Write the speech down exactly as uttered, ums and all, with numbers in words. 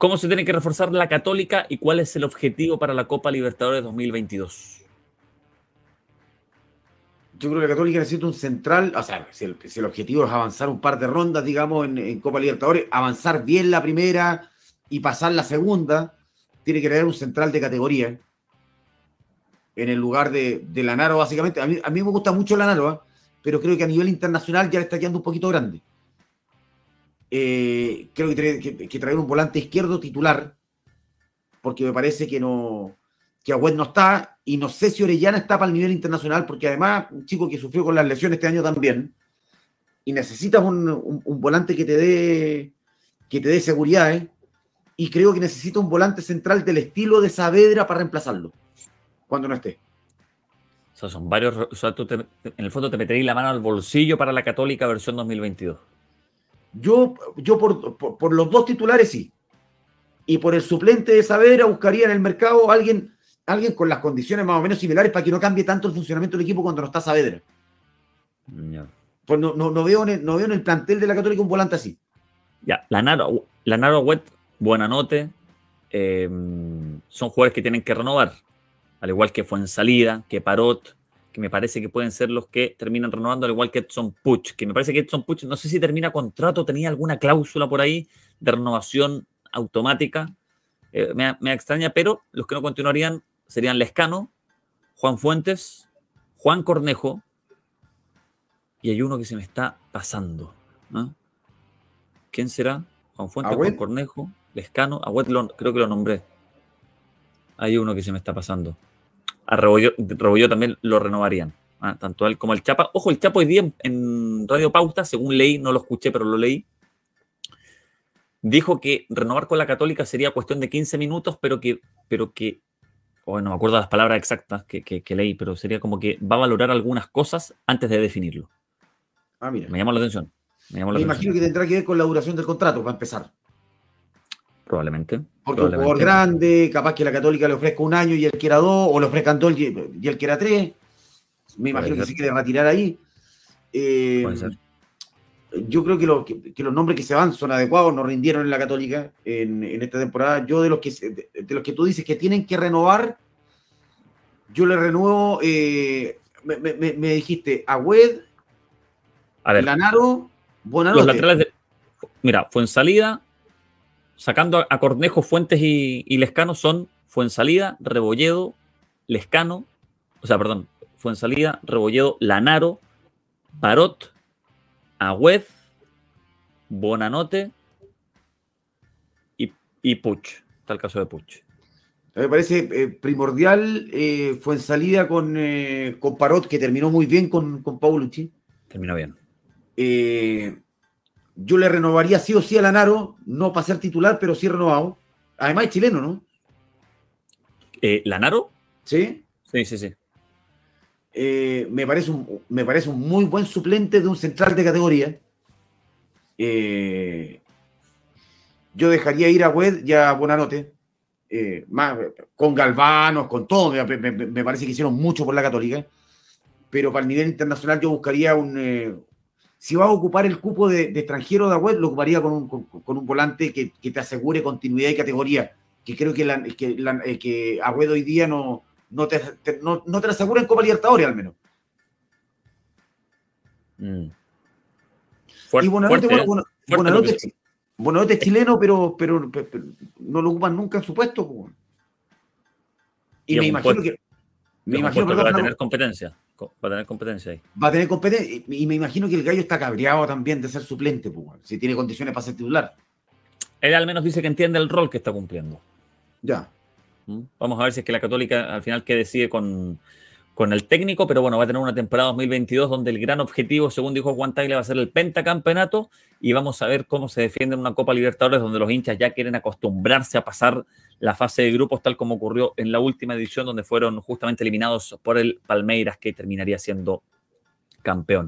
¿Cómo se tiene que reforzar la Católica y cuál es el objetivo para la Copa Libertadores dos mil veintidós? Yo creo que la Católica necesita un central, o sea, si el, si el objetivo es avanzar un par de rondas, digamos, en, en Copa Libertadores, avanzar bien la primera y pasar la segunda, tiene que tener un central de categoría en el lugar de, de Lanaro, básicamente. A mí, a mí me gusta mucho Lanaro, ¿eh? Pero creo que a nivel internacional ya le está quedando un poquito grande. Eh, creo que tiene que, que traer un volante izquierdo titular, porque me parece que no que Agüed no está, y no sé si Orellana está para el nivel internacional, porque además un chico que sufrió con las lesiones este año también, y necesitas un, un, un volante que te dé que te dé seguridad, ¿eh? Y creo que necesita un volante central del estilo de Saavedra para reemplazarlo cuando no esté. O sea, son varios. O sea, tú te, en el fondo te meterías la mano al bolsillo para la Católica versión dos mil veintidós. Yo, yo por, por, por los dos titulares sí. Y por el suplente de Saavedra buscaría en el mercado a alguien, alguien con las condiciones más o menos similares para que no cambie tanto el funcionamiento del equipo cuando no está Saavedra. Ya. Pues no, no, no, veo en el, no veo en el plantel de la Católica un volante así. Ya, Lanaro, Lanaro Agüed, Buenanote, eh, son jugadores que tienen que renovar, al igual que Fuenzalida, que Parot, que me parece que pueden ser los que terminan renovando, al igual que Edson Puch, que me parece que Edson Puch, no sé si termina contrato, tenía alguna cláusula por ahí de renovación automática, eh, me, me extraña, pero los que no continuarían serían Lescano, Juan Fuentes, Juan Cornejo, y hay uno que se me está pasando, ¿no? ¿Quién será? Juan Fuentes, Agüed. Juan Cornejo, Lescano, Agüed, creo que lo nombré. Hay uno que se me está pasando. A Rebollo, Rebollo también lo renovarían. ¿Ah? Tanto él como el Chapa. Ojo, el Chapo hoy día en, en Radio Pauta, según leí, no lo escuché, pero lo leí, dijo que renovar con la Católica sería cuestión de quince minutos, pero que, pero que oh, no me acuerdo las palabras exactas que, que, que leí, pero sería como que va a valorar algunas cosas antes de definirlo. Ah, mira. Me llamó la atención. Me, llamó la Me atención. imagino que tendrá que ver con la duración del contrato, para empezar. Probablemente. Porque un probablemente. jugador grande, capaz que la Católica le ofrezca un año y él quiera dos, o le ofrezcan dos y él quiera tres. Me imagino que se quiere retirar ahí. Eh, Puede ser. Yo creo que, lo, que, que los nombres que se van son adecuados, no rindieron en la Católica en, en esta temporada. Yo de los, que, de, de los que tú dices que tienen que renovar, yo le renuevo, eh, me, me, me dijiste, Agüed, A ver, Lanaro, Buenanote. los laterales de, mira, Fuenzalida, sacando a Cornejo, Fuentes y, y Lescano, son Fuenzalida, Rebolledo, Lescano, o sea, perdón, Fuenzalida, Rebolledo, Lanaro, Parot, Agüed, Buenanote y, y Puch. Está el caso de Puch. Me parece eh, primordial eh, Fuenzalida con, eh, con Parot, que terminó muy bien con, con Paulucci. Terminó bien. Eh, yo le renovaría sí o sí a Lanaro, no para ser titular, pero sí renovado. Además es chileno, ¿no? Eh, ¿Lanaro? Sí. Sí, sí, sí. Eh, me, parece un, me parece un muy buen suplente de un central de categoría. Eh, yo dejaría ir a Wed y a Buenanote. Eh, más, con Galvanos, con todo. Me, me, me, parece que hicieron mucho por la Católica. Pero para el nivel internacional yo buscaría un... Eh, si va a ocupar el cupo de, de extranjero de Agüed, lo ocuparía con un, con, con un volante que, que, te asegure continuidad y categoría, que creo que, la, que, la, que Agüed hoy día no, no, te, te, no, no te lo asegura en Copa Libertadores al menos. Mm. Fuerte, y Buenanote, fuerte, bueno, fuerte Buenanote, que... Buenanote es chileno, pero, pero, pero, pero no lo ocupan nunca en su puesto. Pues. Y, y me imagino puesto, que... Me imagino que va a tener competencia. Va a tener competencia ahí. Va a tener competencia. Y me imagino que el gallo está cabreado también de ser suplente, pues, si tiene condiciones para ser titular. Él al menos dice que entiende el rol que está cumpliendo. Ya. Vamos a ver si es que la Católica al final que decide con, con el técnico, pero bueno, va a tener una temporada dos mil veintidós donde el gran objetivo, según dijo Juan Tagle, va a ser el pentacampeonato y vamos a ver cómo se defiende en una Copa Libertadores donde los hinchas ya quieren acostumbrarse a pasar la fase de grupos, tal como ocurrió en la última edición donde fueron justamente eliminados por el Palmeiras, que terminaría siendo campeón.